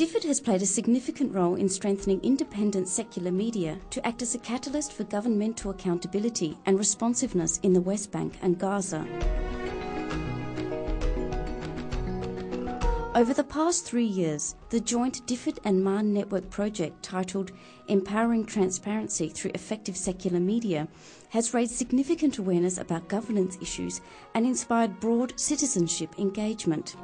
DFID has played a significant role in strengthening independent secular media to act as a catalyst for governmental accountability and responsiveness in the West Bank and Gaza. Over the past 3 years, the joint DFID and MAN Network project titled Empowering Transparency Through Effective Secular Media has raised significant awareness about governance issues and inspired broad citizenship engagement.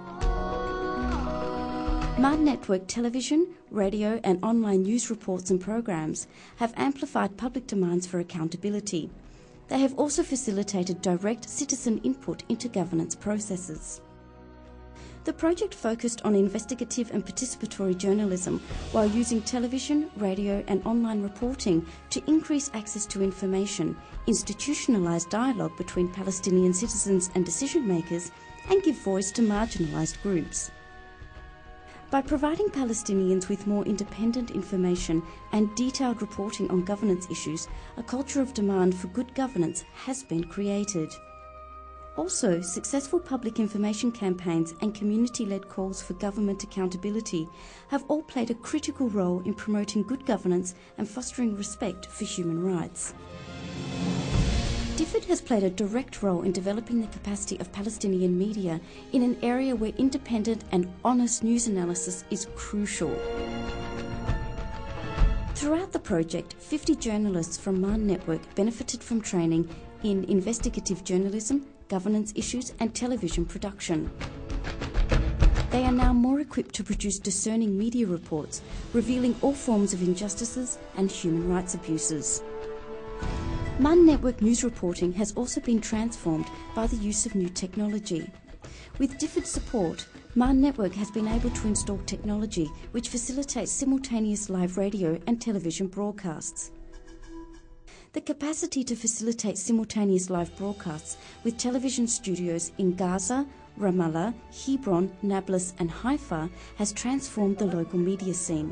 MAN Network television, radio and online news reports and programs have amplified public demands for accountability. They have also facilitated direct citizen input into governance processes. The project focused on investigative and participatory journalism while using television, radio and online reporting to increase access to information, institutionalise dialogue between Palestinian citizens and decision makers, and give voice to marginalised groups. By providing Palestinians with more independent information and detailed reporting on governance issues, a culture of demand for good governance has been created. Also, successful public information campaigns and community-led calls for government accountability have all played a critical role in promoting good governance and fostering respect for human rights. DFID has played a direct role in developing the capacity of Palestinian media in an area where independent and honest news analysis is crucial. Throughout the project, 50 journalists from MAN Network benefited from training in investigative journalism, governance issues and television production. They are now more equipped to produce discerning media reports, revealing all forms of injustices and human rights abuses. MAN Network news reporting has also been transformed by the use of new technology. With DFID support, MAN Network has been able to install technology which facilitates simultaneous live radio and television broadcasts. The capacity to facilitate simultaneous live broadcasts with television studios in Gaza, Ramallah, Hebron, Nablus and Haifa has transformed the local media scene.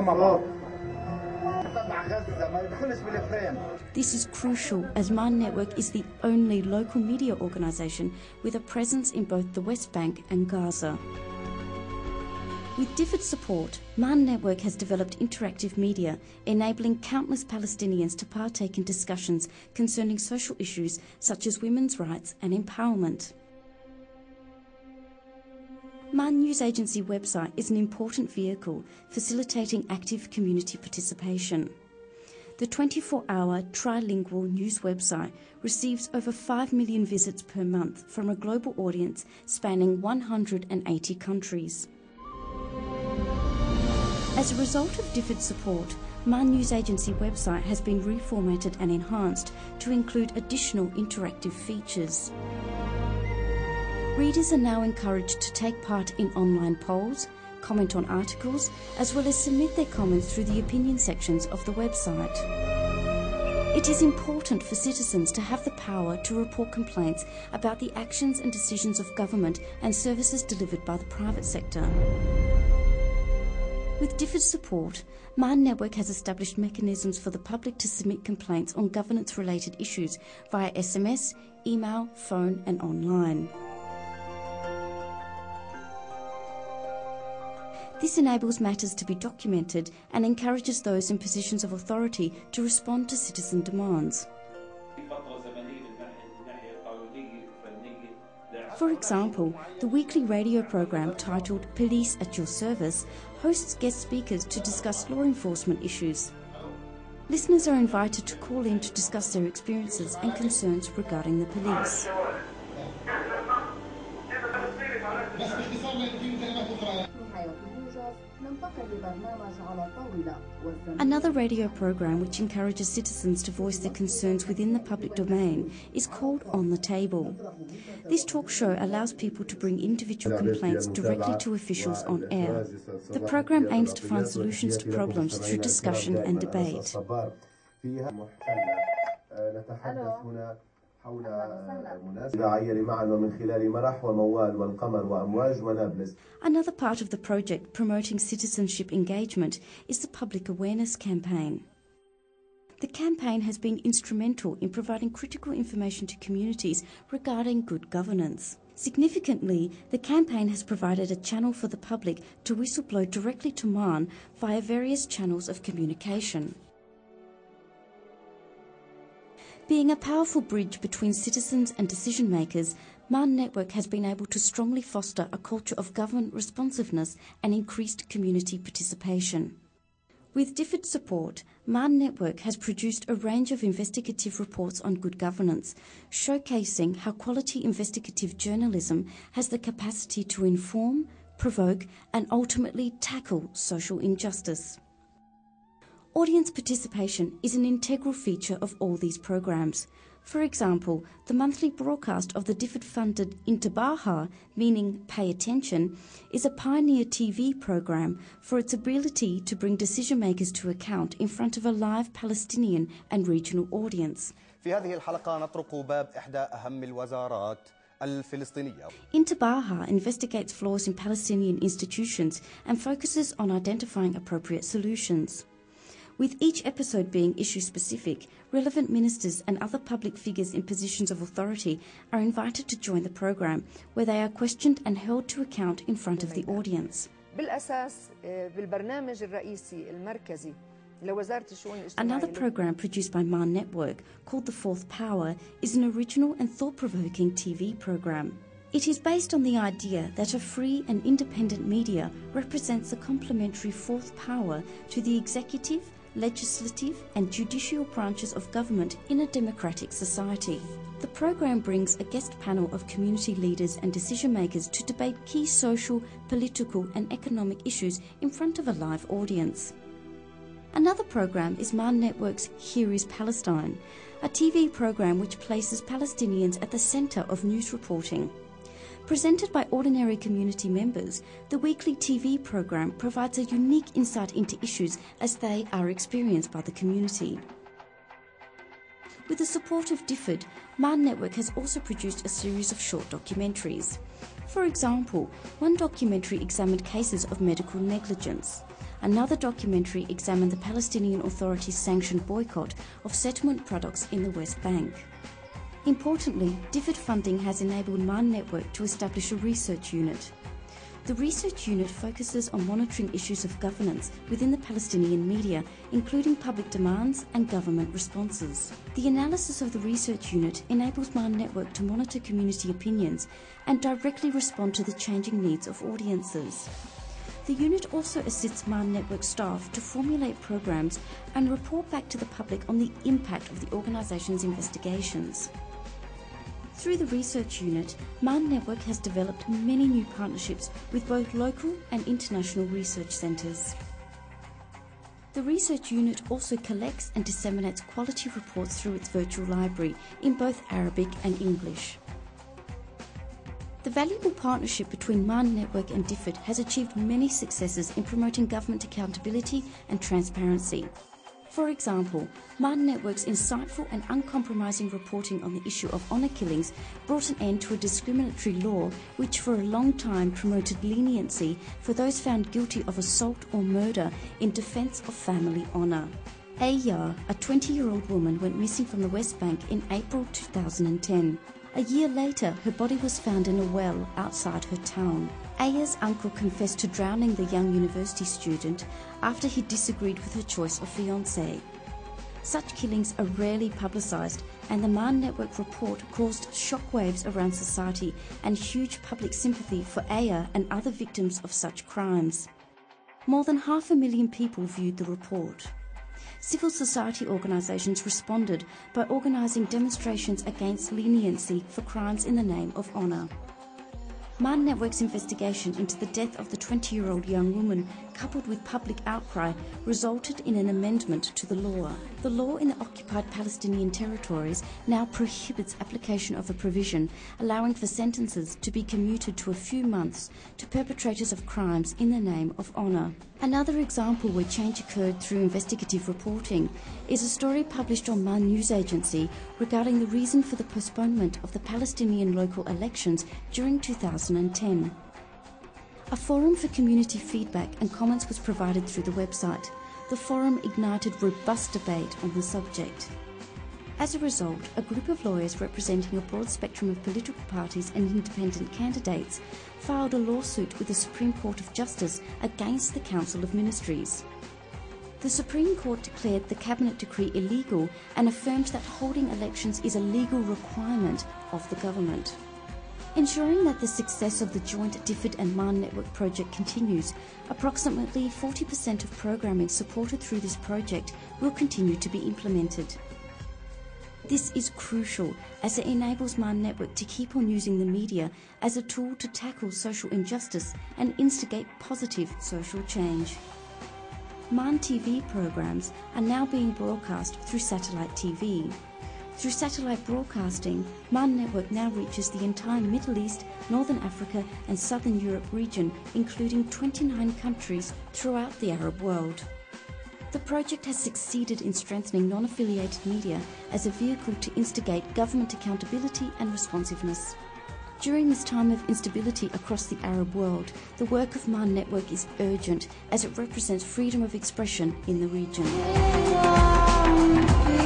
This is crucial as MAN Network is the only local media organisation with a presence in both the West Bank and Gaza. With DFID support, MAN Network has developed interactive media, enabling countless Palestinians to partake in discussions concerning social issues such as women's rights and empowerment. MAN News Agency website is an important vehicle facilitating active community participation. The 24-hour trilingual news website receives over 5 million visits per month from a global audience spanning 180 countries. As a result of DFID support, MAN News Agency website has been reformatted and enhanced to include additional interactive features. Readers are now encouraged to take part in online polls, comment on articles, as well as submit their comments through the opinion sections of the website. It is important for citizens to have the power to report complaints about the actions and decisions of government and services delivered by the private sector. With DFID support, MAN Network has established mechanisms for the public to submit complaints on governance-related issues via SMS, email, phone and online. This enables matters to be documented and encourages those in positions of authority to respond to citizen demands. For example, the weekly radio program titled Police at Your Service hosts guest speakers to discuss law enforcement issues. Listeners are invited to call in to discuss their experiences and concerns regarding the police. Another radio program which encourages citizens to voice their concerns within the public domain is called On the Table. This talk show allows people to bring individual complaints directly to officials on air. The program aims to find solutions to problems through discussion and debate. Another part of the project promoting citizenship engagement is the Public Awareness Campaign. The campaign has been instrumental in providing critical information to communities regarding good governance. Significantly, the campaign has provided a channel for the public to whistleblow directly to MAN via various channels of communication. Being a powerful bridge between citizens and decision makers, MAN Network has been able to strongly foster a culture of government responsiveness and increased community participation. With DFID support, MAN Network has produced a range of investigative reports on good governance, showcasing how quality investigative journalism has the capacity to inform, provoke, and ultimately tackle social injustice. Audience participation is an integral feature of all these programs. For example, the monthly broadcast of the DFID-funded Intabaha, meaning Pay Attention, is a pioneer TV program for its ability to bring decision makers to account in front of a live Palestinian and regional audience. في هذه الحلقة نطرق باب إحدى أهم الوزارات الفلسطينية. Intabaha investigates flaws in Palestinian institutions and focuses on identifying appropriate solutions. With each episode being issue-specific, relevant ministers and other public figures in positions of authority are invited to join the program, where they are questioned and held to account in front of the audience. Another program produced by MAN Network, called The Fourth Power, is an original and thought-provoking TV program. It is based on the idea that a free and independent media represents a complementary fourth power to the executive, legislative and judicial branches of government in a democratic society. The program brings a guest panel of community leaders and decision makers to debate key social, political and economic issues in front of a live audience. Another program is MAN Network's Here is Palestine, a TV program which places Palestinians at the centre of news reporting. Presented by ordinary community members, the weekly TV program provides a unique insight into issues as they are experienced by the community. With the support of DFID, MAN Network has also produced a series of short documentaries. For example, one documentary examined cases of medical negligence. Another documentary examined the Palestinian Authority's sanctioned boycott of settlement products in the West Bank. Importantly, DFID funding has enabled MAN Network to establish a research unit. The research unit focuses on monitoring issues of governance within the Palestinian media, including public demands and government responses. The analysis of the research unit enables MAN Network to monitor community opinions and directly respond to the changing needs of audiences. The unit also assists MAN Network staff to formulate programs and report back to the public on the impact of the organisation's investigations. Through the research unit, MAN Network has developed many new partnerships with both local and international research centres. The research unit also collects and disseminates quality reports through its virtual library in both Arabic and English. The valuable partnership between MAN Network and DFID has achieved many successes in promoting government accountability and transparency. For example, MAN Network's insightful and uncompromising reporting on the issue of honour killings brought an end to a discriminatory law which for a long time promoted leniency for those found guilty of assault or murder in defence of family honour. Aya, a 20-year-old woman, went missing from the West Bank in April 2010. A year later, her body was found in a well outside her town. Aya's uncle confessed to drowning the young university student after he disagreed with her choice of fiancé. Such killings are rarely publicised, and the MAN Network report caused shockwaves around society and huge public sympathy for Aya and other victims of such crimes. More than 500,000 people viewed the report. Civil society organisations responded by organising demonstrations against leniency for crimes in the name of honour. MAN Network's investigation into the death of the 20-year-old young woman, coupled with public outcry, resulted in an amendment to the law. The law in the occupied Palestinian territories now prohibits application of a provision allowing for sentences to be commuted to a few months to perpetrators of crimes in the name of honour. Another example where change occurred through investigative reporting is a story published on MAN News Agency regarding the reason for the postponement of the Palestinian local elections during 2010. A forum for community feedback and comments was provided through the website. The forum ignited robust debate on the subject. As a result, a group of lawyers representing a broad spectrum of political parties and independent candidates filed a lawsuit with the Supreme Court of Justice against the Council of Ministries. The Supreme Court declared the Cabinet decree illegal and affirmed that holding elections is a legal requirement of the government. Ensuring that the success of the joint DFID and MAN network project continues, approximately 40% of programming supported through this project will continue to be implemented. This is crucial as it enables MAN network to keep on using the media as a tool to tackle social injustice and instigate positive social change. MAN TV programs are now being broadcast through satellite TV. Through satellite broadcasting, MAN network now reaches the entire Middle East, Northern Africa and Southern Europe region, including 29 countries throughout the Arab world. The project has succeeded in strengthening non-affiliated media as a vehicle to instigate government accountability and responsiveness. During this time of instability across the Arab world, the work of MAN network is urgent as it represents freedom of expression in the region.